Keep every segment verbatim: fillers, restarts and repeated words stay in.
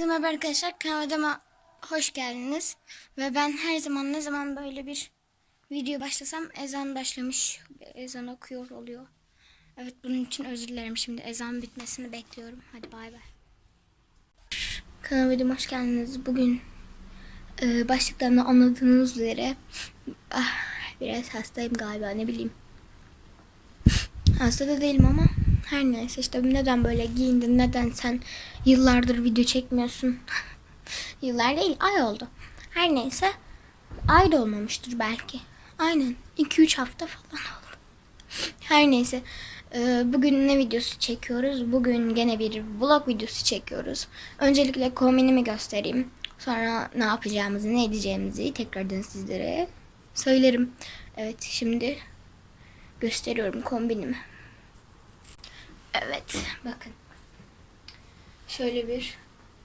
Herkese merhaba arkadaşlar, kanalıma hoş geldiniz. Ve ben her zaman ne zaman böyle bir video başlasam ezan başlamış, ezan okuyor oluyor. Evet, bunun için özür dilerim. Şimdi ezan bitmesini bekliyorum. Hadi bay bay. Kanalıma hoş geldiniz. Bugün e, başlıklarını anladığınız üzere ah, biraz hastayım galiba, ne bileyim. Hasta da değilim ama her neyse işte, neden böyle giyindin, neden sen yıllardır video çekmiyorsun? Yıllar değil, ay oldu. Her neyse, ay da olmamıştır belki. Aynen iki üç hafta falan oldu. Her neyse, bugün ne videosu çekiyoruz? Bugün gene bir vlog videosu çekiyoruz. Öncelikle kombinimi göstereyim. Sonra ne yapacağımızı, ne edeceğimizi tekrardan sizlere söylerim. Evet, şimdi gösteriyorum kombinimi. Evet, bakın. Şöyle bir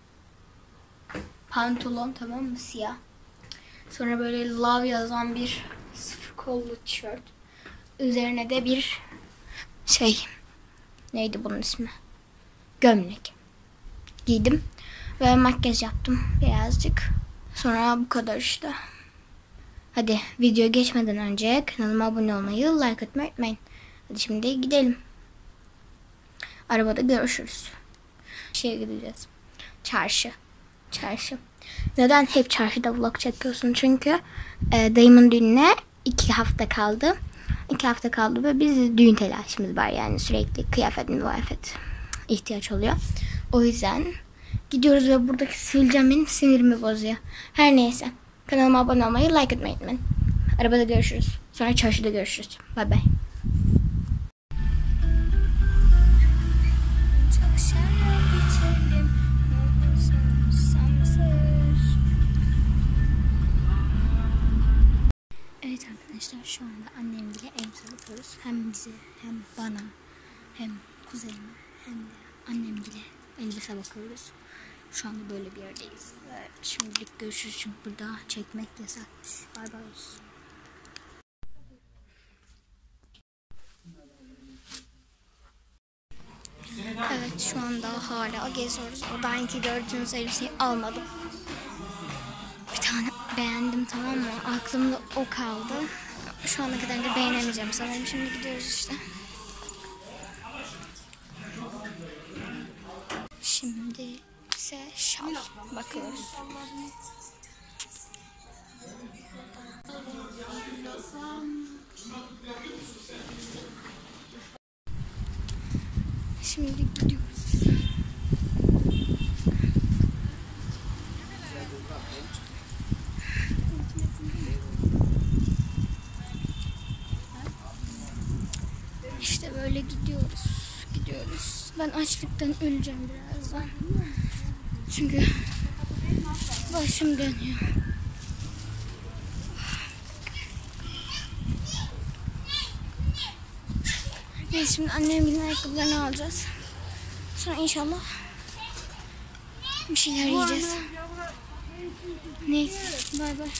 pantolon, tamam mı, siyah. Sonra böyle love yazan bir sıfır kollu tişört. Üzerine de bir şey, neydi bunun ismi? Gömlek giydim ve makyaj yaptım birazcık. Sonra bu kadar işte. Hadi video geçmeden önce kanalıma abone olmayı, like atmayı unutmayın. Hadi şimdi gidelim. Arabada görüşürüz. Şeye gideceğiz. Çarşı. Çarşı. Neden hep çarşıda vlog çekiyorsun? Çünkü e, dayımın düğününe iki hafta kaldı. İki hafta kaldı ve biz düğün telaşımız var, yani sürekli kıyafet müvafet ihtiyaç oluyor. O yüzden gidiyoruz ve buradaki sivilcem benim sinirimi bozuyor. Her neyse. Kanalıma abone olmayı, like atmayı unutmayın. Arabada görüşürüz. Sonra çarşıda görüşürüz. Bay bay. Evet arkadaşlar, şu anda annemle elbise bakıyoruz. Hem bize, hem bana, hem kuzenime, hem de annemle elbise bakıyoruz. Şu anda böyle bir yerdeyiz. Ve şimdilik görüşürüz çünkü burada çekmek yasakmış. Bay bay. Evet, şu anda hala geziyoruz. O daha önce gördüğünüz elbiseyi almadım. Bir tane beğendim, tamam mı? Aklımda o kaldı. Şu ana kadar da beğenemeyeceğim sanırım. Şimdi gidiyoruz işte. Şimdi ise şal bakıyoruz. Şimdi gidiyoruz. İşte böyle gidiyoruz. Gidiyoruz. Ben açlıktan öleceğim birazdan. Çünkü başım dönüyor. Evet, şimdi annemin ayakkabılarını alacağız. Sonra inşallah bir şeyler yiyeceğiz. Neyse, bay bay.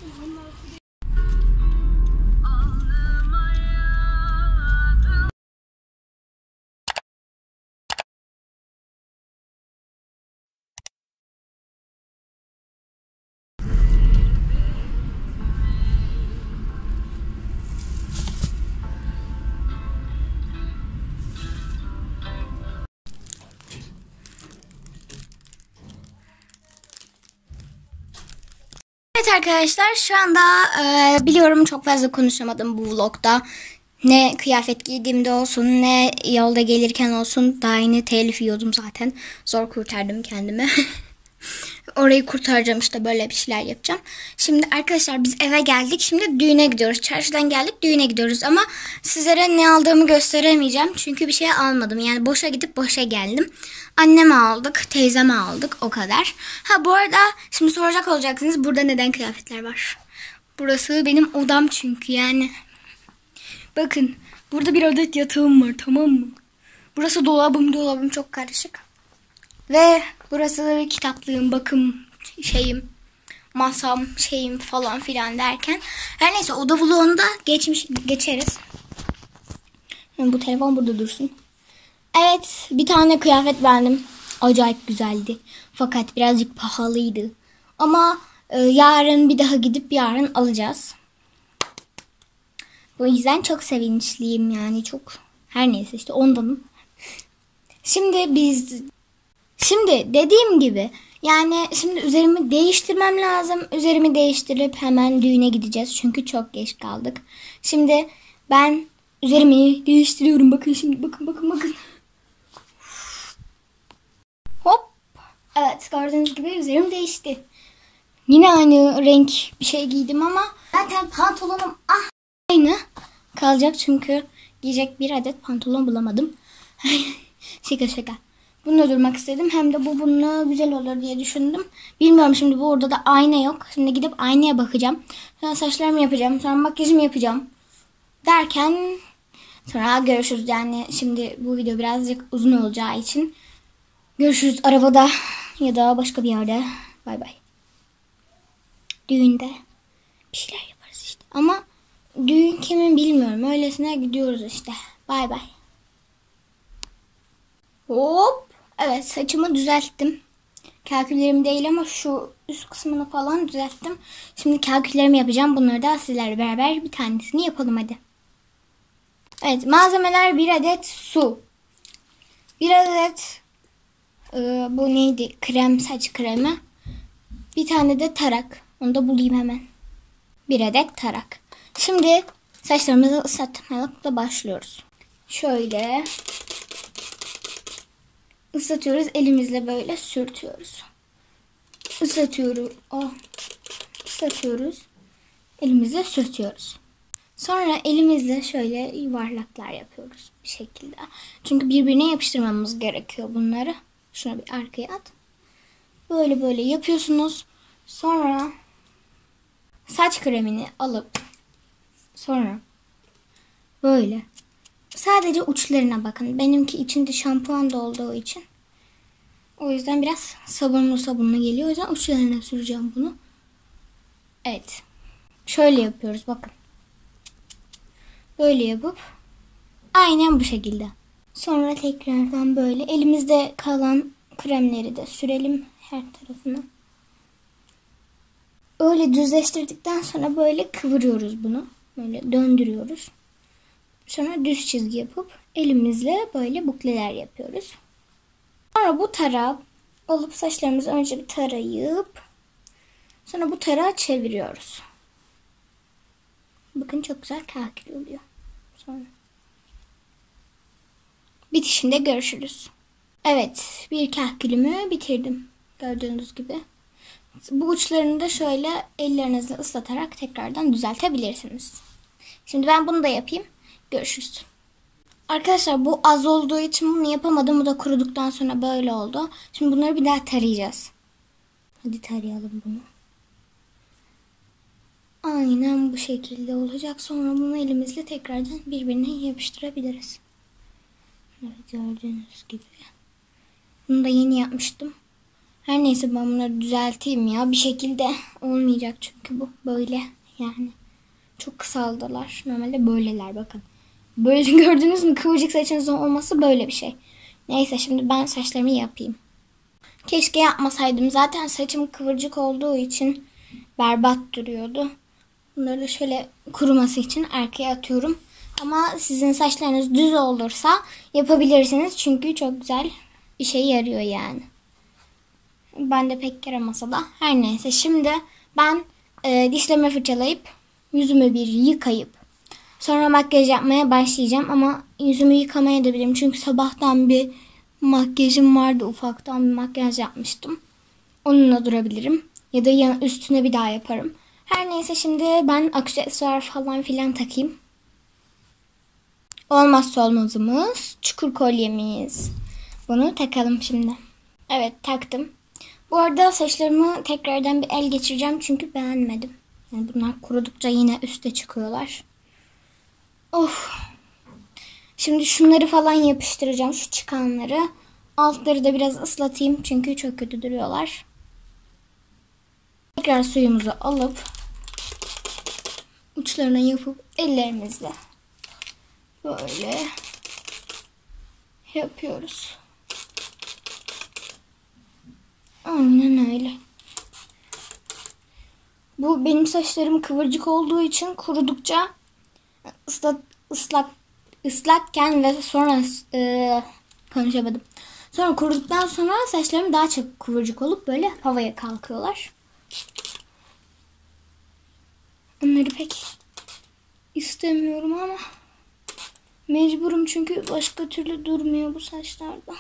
Evet arkadaşlar, şu anda e, biliyorum çok fazla konuşamadım bu vlogda. Ne kıyafet giydiğimde olsun, ne yolda gelirken olsun. Daha yeni telif yiyordum zaten. Zor kurtardım kendimi. Orayı kurtaracağım işte, böyle bir şeyler yapacağım. Şimdi arkadaşlar biz eve geldik. Şimdi düğüne gidiyoruz. Çarşıdan geldik, düğüne gidiyoruz. Ama sizlere ne aldığımı gösteremeyeceğim. Çünkü bir şey almadım. Yani boşa gidip boşa geldim. Anneme aldık, teyzeme aldık, o kadar. Ha bu arada şimdi soracak olacaksınız, burada neden kıyafetler var? Burası benim odam çünkü, yani. Bakın, burada bir adet yatağım var, tamam mı? Burası dolabım, dolabım çok karışık. Ve burası kitaplığım, bakım şeyim, masam, şeyim falan filan derken. Her neyse, oda vlogunda geçmiş geçeriz. Bu telefon burada dursun. Evet, bir tane kıyafet beğendim. acayip güzeldi. Fakat birazcık pahalıydı. Ama e, yarın bir daha gidip yarın alacağız. Bu yüzden çok sevinçliyim yani çok. Her neyse işte ondanım. Şimdi biz şimdi dediğim gibi yani şimdi üzerimi değiştirmem lazım. Üzerimi değiştirip hemen düğüne gideceğiz. Çünkü çok geç kaldık. Şimdi ben üzerimi değiştiriyorum. Bakın şimdi bakın bakın bakın. Hop. Evet gördüğünüz gibi üzerim değişti. Yine aynı renk bir şey giydim ama zaten pantolonum ah aynı kalacak çünkü giyecek bir adet pantolon bulamadım. Şaka şaka. Bununla durmak istedim. Hem de bu bununla güzel olur diye düşündüm. Bilmiyorum şimdi bu orada da ayna yok. Şimdi gidip aynaya bakacağım. Sonra saçlarımı yapacağım. Sonra makyajımı yapacağım. Derken sonra görüşürüz. Yani şimdi bu video birazcık uzun olacağı için görüşürüz arabada ya da başka bir yerde. Bay bay. Düğünde bir şeyler yaparız işte. Ama düğün kimin bilmiyorum. Öylesine gidiyoruz işte. Bay bay. Hop. Evet saçımı düzelttim. Kalküllerim değil ama şu üst kısmını falan düzelttim. Şimdi kalküllerimi yapacağım. Bunları da sizlerle beraber bir tanesini yapalım hadi. Evet malzemeler bir adet su. Bir adet e, bu neydi? Krem, saç kremi. Bir tane de tarak. Onu da bulayım hemen. Bir adet tarak. Şimdi saçlarımızı ıslatmakla başlıyoruz. Şöyle ıslatıyoruz. Elimizle böyle sürtüyoruz. Islatıyoruz. Oh. Islatıyoruz. Elimizle sürtüyoruz. Sonra elimizle şöyle yuvarlaklar yapıyoruz bir şekilde. Çünkü birbirine yapıştırmamız gerekiyor bunları. Şunu bir arkaya at. Böyle böyle yapıyorsunuz. Sonra saç kremini alıp sonra böyle sadece uçlarına bakın. Benimki içinde şampuan da olduğu için o yüzden biraz sabunlu sabunlu geliyor. O yüzden uçlarına süreceğim bunu. Evet. Şöyle yapıyoruz bakın. Böyle yapıp aynen bu şekilde. Sonra tekrardan böyle elimizde kalan kremleri de sürelim her tarafına. Öyle düzleştirdikten sonra böyle kıvırıyoruz bunu. Böyle döndürüyoruz. Sonra düz çizgi yapıp elimizle böyle bukleler yapıyoruz. Sonra bu tarağı alıp saçlarımızı önce bir tarayıp sonra bu tarağı çeviriyoruz. Bakın çok güzel kakül oluyor. Sonra bitişinde görüşürüz. Evet bir kakülümü bitirdim. Gördüğünüz gibi. Bu uçlarını da şöyle ellerinizle ıslatarak tekrardan düzeltebilirsiniz. Şimdi ben bunu da yapayım. Görüşürüz. Arkadaşlar bu az olduğu için bunu yapamadım. Bu da kuruduktan sonra böyle oldu. Şimdi bunları bir daha tarayacağız. Hadi tarayalım bunu. Aynen bu şekilde olacak. Sonra bunu elimizle tekrardan birbirine yapıştırabiliriz. Evet gördüğünüz gibi. Bunu da yeni yapmıştım. Her neyse ben bunları düzelteyim ya. Bir şekilde olmayacak çünkü bu böyle yani. Çok kısaldılar. Normalde böyleler bakın. Böyle gördünüz mü? Kıvırcık saçınızın olması böyle bir şey. Neyse şimdi ben saçlarımı yapayım. Keşke yapmasaydım. Zaten saçım kıvırcık olduğu için berbat duruyordu. Bunları da şöyle kuruması için arkaya atıyorum. Ama sizin saçlarınız düz olursa yapabilirsiniz. Çünkü çok güzel işe yarıyor yani. Ben de pek yaramasa da. Her neyse şimdi ben e, dişlerimi fırçalayıp yüzümü bir yıkayıp sonra makyaj yapmaya başlayacağım. Ama yüzümü yıkamaya da bilirim. Çünkü sabahtan bir makyajım vardı. Ufaktan bir makyaj yapmıştım. Onunla durabilirim. Ya da üstüne bir daha yaparım. Her neyse şimdi ben aksesuar falan filan takayım. Olmazsa olmazımız çukur kolyemiz. Bunu takalım şimdi. Evet taktım. Bu arada saçlarımı tekrardan bir el geçireceğim. Çünkü beğenmedim. Yani bunlar kurudukça yine üste çıkıyorlar. Of. Şimdi şunları falan yapıştıracağım. Şu çıkanları. Altları da biraz ıslatayım. Çünkü çok kötü duruyorlar. Tekrar suyumuzu alıp uçlarına yapıp ellerimizle böyle yapıyoruz. Aynen öyle. Bu benim saçlarım kıvırcık olduğu için kurudukça ıslat, ıslak ıslakken ve sonra e, konuşamadım. Sonra kuruduktan sonra saçlarım daha çok kıvırcık olup böyle havaya kalkıyorlar. Onları pek istemiyorum ama mecburum çünkü başka türlü durmuyor bu saçlarda.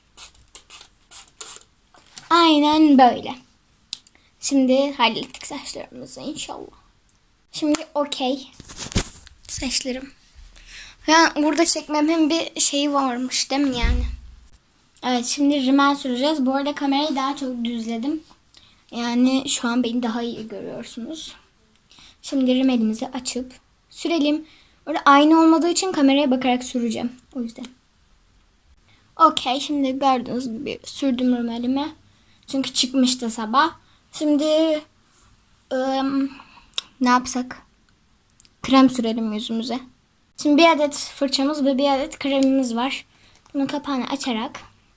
Aynen böyle. Şimdi hallettik saçlarımızı inşallah. Şimdi okey. Saçlarım. Yani burada çekmemin bir şeyi varmış değil mi yani? Evet, şimdi rimel süreceğiz. Bu arada kamerayı daha çok düzledim. Yani şu an beni daha iyi görüyorsunuz. Şimdi rimelimizi açıp sürelim. Orada aynı olmadığı için kameraya bakarak süreceğim. O yüzden. Okey, şimdi gördüğünüz gibi sürdüm rimelimi. Çünkü çıkmıştı sabah. Şimdi ıı, ne yapsak? Krem sürelim yüzümüze. Şimdi bir adet fırçamız ve bir adet kremimiz var. Bunun kapağını açarak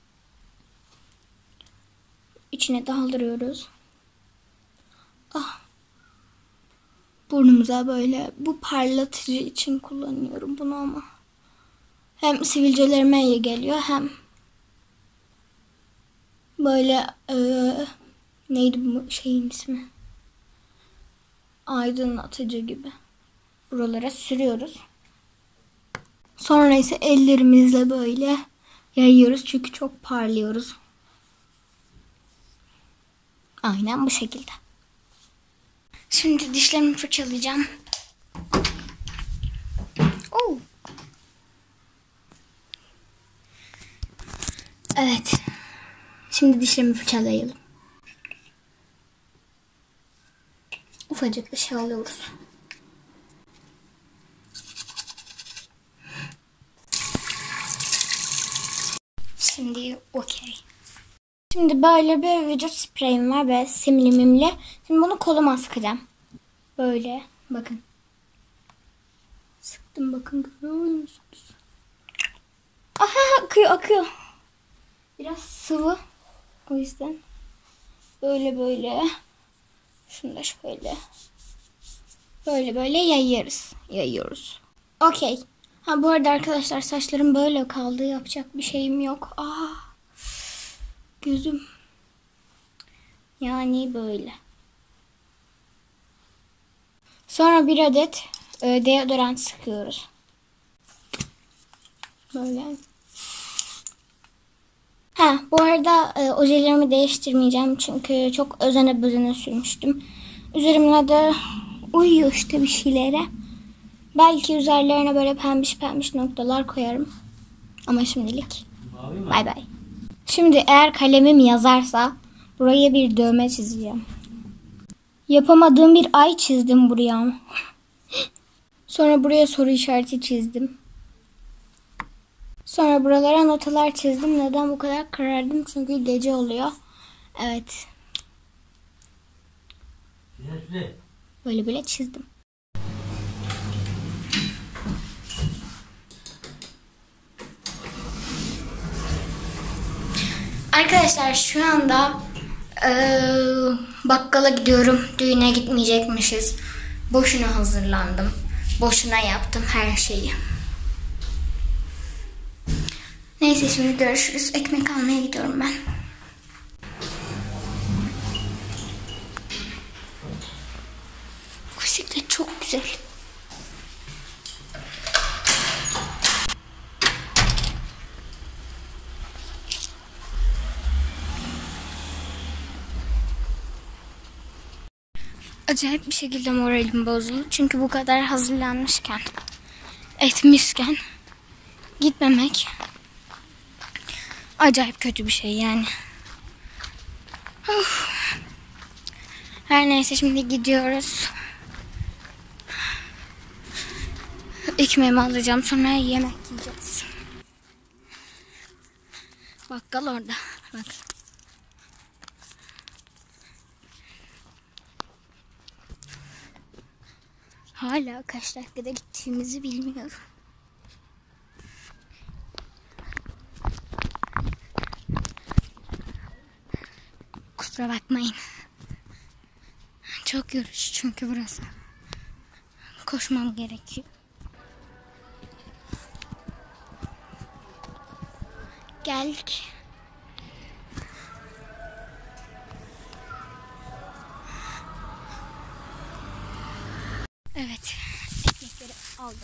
içine daldırıyoruz. Ah. Burnumuza böyle, bu parlatıcı için kullanıyorum bunu ama. Hem sivilcelerime iyi geliyor hem böyle e, neydi bu şeyin ismi? Aydınlatıcı gibi. Buralara sürüyoruz. Sonra ise ellerimizle böyle yayıyoruz çünkü çok parlıyoruz. Aynen bu şekilde. Şimdi dişlerimi fırçalayacağım. Oo. Evet. Şimdi dişlerimi fırçalayalım. Ufacık bir şey alıyoruz. Şimdi okey. Şimdi böyle bir vücut spreyim var ve simlimimle. Şimdi bunu koluma sıkacağım. Böyle bakın. Sıktım bakın, görüyor musunuz? Aha, akıyor akıyor. Biraz sıvı. O yüzden böyle böyle. Şunu da şöyle. Böyle böyle yayıyoruz. Yayıyoruz. Okey. Ha bu arada arkadaşlar saçlarım böyle kaldı. Yapacak bir şeyim yok. Aa. Gözüm. Yani böyle. Sonra bir adet e, deodorant sıkıyoruz. Böyle. Ha bu arada e, ojelerimi değiştirmeyeceğim çünkü çok özene bezene sürmüştüm. Üzerimde de uyuyor işte bir şeylere. Belki üzerlerine böyle pembiş pembiş noktalar koyarım. Ama şimdilik bay bay. Şimdi eğer kalemim yazarsa buraya bir dövme çizeceğim. Yapamadığım bir ay çizdim buraya. Sonra buraya soru işareti çizdim. Sonra buralara notalar çizdim. Neden bu kadar karardım? Çünkü gece oluyor. Evet. Böyle böyle çizdim. Arkadaşlar şu anda ee, bakkala gidiyorum. Düğüne gitmeyecekmişiz. Boşuna hazırlandım. Boşuna yaptım her şeyi. Neyse şimdi görüşürüz. Ekmek almaya gidiyorum ben. Bisiklet çok güzel. Acayip bir şekilde moralim bozuldu. Çünkü bu kadar hazırlanmışken, etmişken gitmemek acayip kötü bir şey yani. Uf. Her neyse şimdi gidiyoruz. Ekmeğimi alacağım, sonra yemek yiyeceğiz. Bakkal orada. Bak. Hala kaç dakikada gittiğimizi bilmiyorum. Kusura bakmayın. Çok yorucu çünkü burası. Koşmam gerekiyor. Geldik. Evet. Ekmekleri aldım.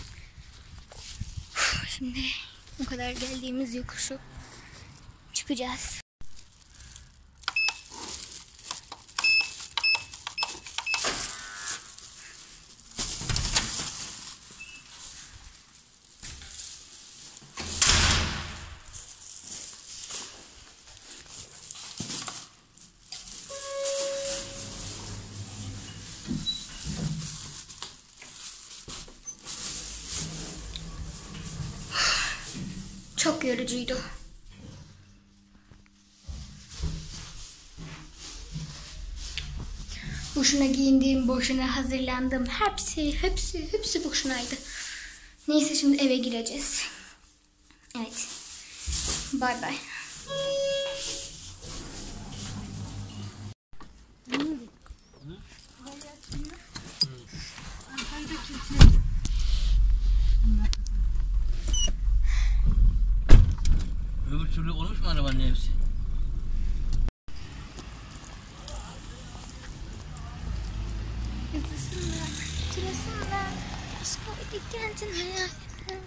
Şimdi bu kadar geldiğimiz yokuşu çıkacağız. Çok yorucuydu. Boşuna giyindim, boşuna hazırlandım. Hepsi, hepsi, hepsi boşunaydı. Neyse şimdi eve gireceğiz. Evet. Bay bay. Öbür türlü olmuş mu arabanın hepsi? Hızlısınlar, sırasınlar. Aşkıydı geldin hayatına.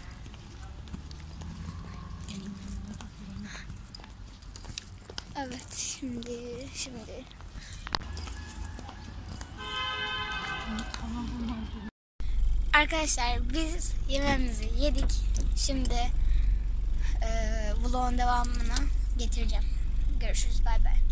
Evet, şimdi, şimdi. Arkadaşlar biz yemeğimizi yedik. Şimdi e, vlogun devamını getireceğim. Görüşürüz, bay bay.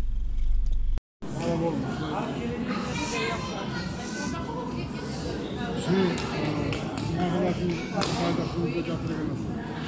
Şey, arkadaşın faydasını da getirelim.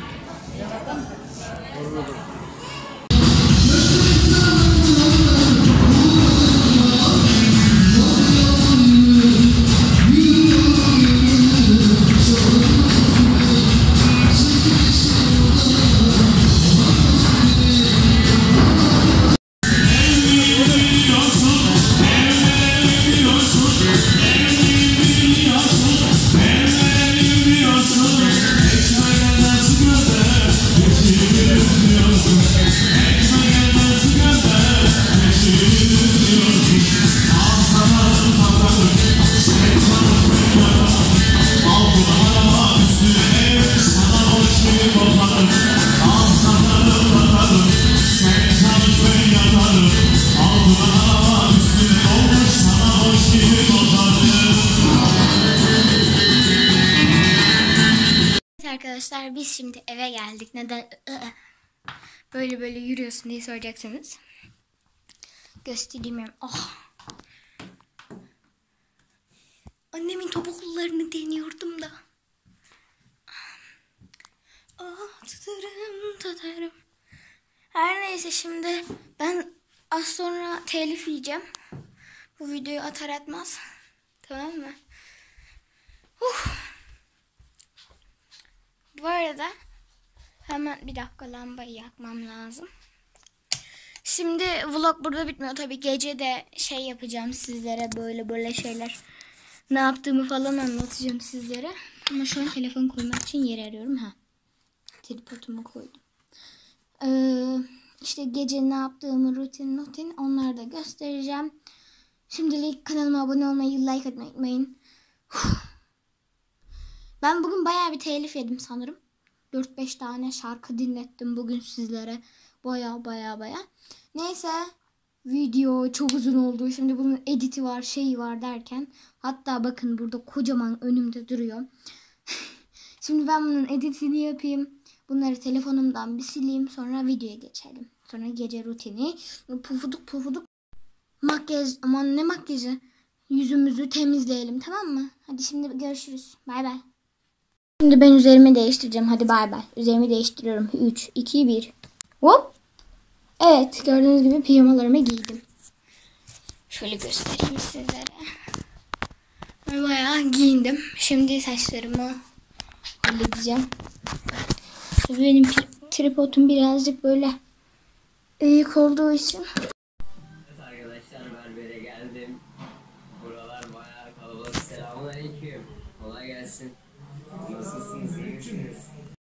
Arkadaşlar biz şimdi eve geldik. Neden böyle böyle yürüyorsun diye soracaksınız. Göstereyim. Oh. Annemin topuklularını deniyordum da. Oh, tutarım tutarım. Her neyse şimdi ben az sonra telif yiyeceğim. Bu videoyu atar atmaz. Tamam mı? Uh. Bu arada hemen bir dakika lambayı yakmam lazım. Şimdi vlog burada bitmiyor. Tabii gece de şey yapacağım sizlere, böyle böyle şeyler. Ne yaptığımı falan anlatacağım sizlere. Ama şu an telefon koymak için yer arıyorum. Ha. Tripodumu koydum. Ee, işte gece ne yaptığımı, rutin rutin onları da göstereceğim. Şimdilik kanalıma abone olmayı, like etmeyi unutmayın. Ben bugün bayağı bir telif yedim sanırım. dört beş tane şarkı dinlettim bugün sizlere. Bayağı bayağı bayağı. Neyse, video çok uzun oldu. Şimdi bunun editi var, şeyi var derken. Hatta bakın burada kocaman önümde duruyor. Şimdi ben bunun editini yapayım. Bunları telefonumdan bir sileyim. Sonra videoya geçelim. Sonra gece rutini. Pufuduk pufuduk. Makyaj, aman ne makyajı. Yüzümüzü temizleyelim, tamam mı? Hadi şimdi görüşürüz. Bay bay. Şimdi ben üzerimi değiştireceğim. Hadi bay bay. Üzerimi değiştiriyorum. üç, iki, bir. Hop. Evet, gördüğünüz gibi pijamalarımı giydim. Şöyle göstereyim sizlere. Bayağı giyindim. Şimdi saçlarımı halledeceğim. Benim tripodum birazcık böyle eğik olduğu için Geldim. Buralar bayağı kalabalık. Selamünaleyküm. Kolay gelsin. Nasılsınız? İyi misiniz?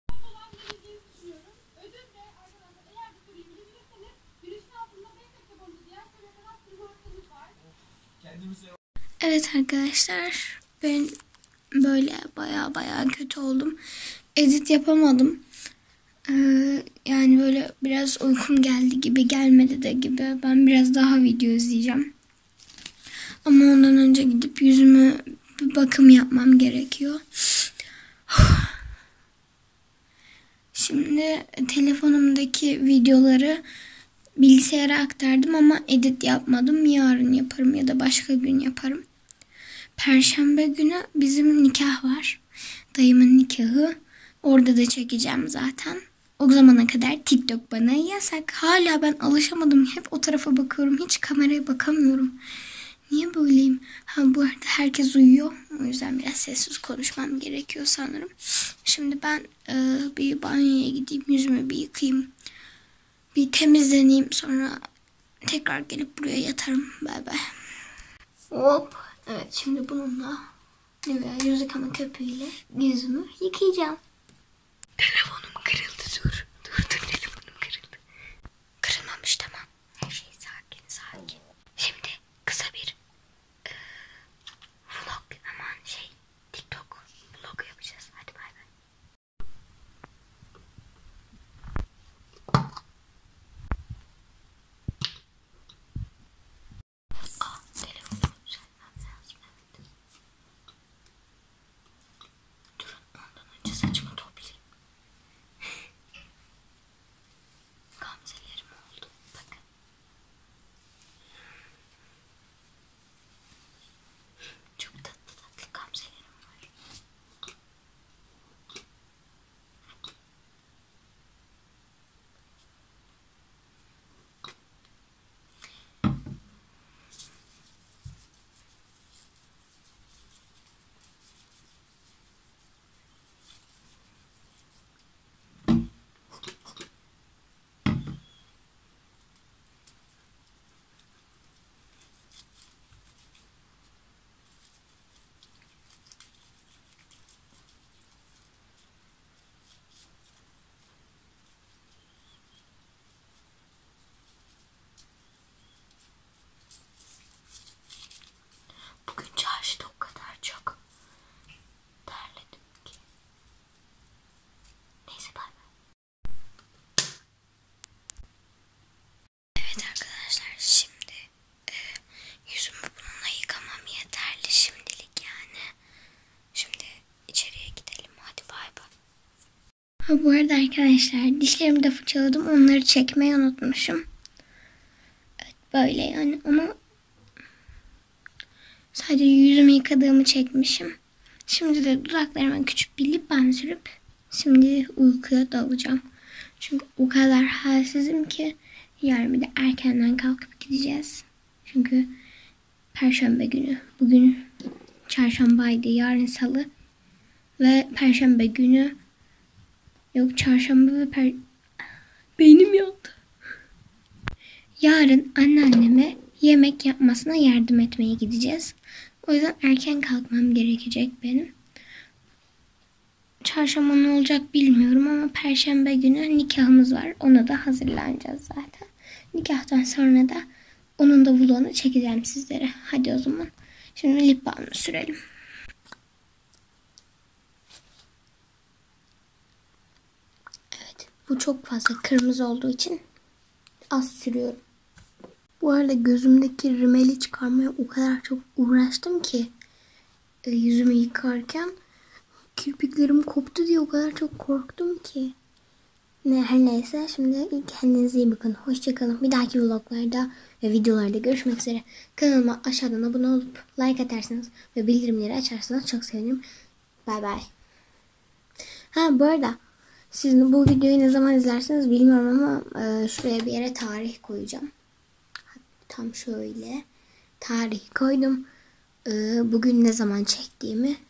Evet arkadaşlar, ben böyle baya baya kötü oldum. Edit yapamadım. Ee, yani böyle biraz uykum geldi gibi, gelmedi de gibi. Ben biraz daha video izleyeceğim. Ama ondan önce gidip yüzümü bir bakım yapmam gerekiyor. Şimdi telefonumdaki videoları bilgisayara aktardım ama edit yapmadım. Yarın yaparım ya da başka gün yaparım. Perşembe günü bizim nikah var. Dayımın nikahı. Orada da çekeceğim zaten. O zamana kadar TikTok bana yasak. Hala ben alışamadım. Hep o tarafa bakıyorum. Hiç kameraya bakamıyorum. Niye böyleyim? Ha, bu arada herkes uyuyor. O yüzden biraz sessiz konuşmam gerekiyor sanırım. Şimdi ben e, bir banyoya gideyim. Yüzümü bir yıkayayım. Bir temizleneyim. Sonra tekrar gelip buraya yatarım. Bay bay. Hop. Evet, şimdi bununla Nivea yüz yıkama köpüğüyle yüzümü yıkayacağım. Telefonum kırıldı. Dur. Dur dur, telefonum kırıldı. Kırılmamış, tamam. Her şey sakin sakin. Şimdi kısa bir e, vlog, aman şey TikTok vlogu yapacağız. Hadi bay bay. Ah, telefonumu düzeltmem lazım. Evet. Durun, ondan önce saçımı toplayayım. Gamzelerim oldu. Bakın. Çok tatlı tatlı gamzelerim var. Bugün çarşıda o kadar çok terledim ki. Neyse, bay bay. Evet arkadaşlar, şimdi e, yüzümü bununla yıkamam yeterli şimdilik yani. Şimdi içeriye gidelim, hadi bay bay. Ha, bu arada arkadaşlar, dişlerimi de fırçaladım, onları çekmeyi unutmuşum. Evet, böyle yani, ama sadece yüzümü yıkadığımı çekmişim. Şimdi de dudaklarıma küçük bir lip balm sürüp şimdi uykuya dalacağım. Çünkü o kadar halsizim ki yarın bir de erkenden kalkıp gideceğiz. Çünkü Perşembe günü. Bugün çarşambaydı, yarın salı. Ve Perşembe günü yok çarşamba ve per... Beynim yandı. Yarın anneanneme yemek yapmasına yardım etmeye gideceğiz. O yüzden erken kalkmam gerekecek benim. Çarşamba ne olacak bilmiyorum ama Perşembe günü nikahımız var. Ona da hazırlanacağız zaten. Nikahtan sonra da onun da vlogunu çekeceğim sizlere. Hadi o zaman. Şimdi lip balmı sürelim. Evet, bu çok fazla kırmızı olduğu için az sürüyorum. Bu arada gözümdeki rimeli çıkarmaya o kadar çok uğraştım ki e, yüzümü yıkarken kirpiklerim koptu diye o kadar çok korktum ki. Ne, her neyse, şimdi kendinize iyi bakın. Hoşçakalın. Bir dahaki vloglarda ve videolarda görüşmek üzere. Kanalıma aşağıdan abone olup like atarsanız ve bildirimleri açarsanız çok sevinirim. Bay bay. Ha, bu arada siz bu videoyu ne zaman izlersiniz bilmiyorum ama e, şuraya bir yere tarih koyacağım. Tam şöyle tarih koydum. E, bugün ne zaman çektiğimi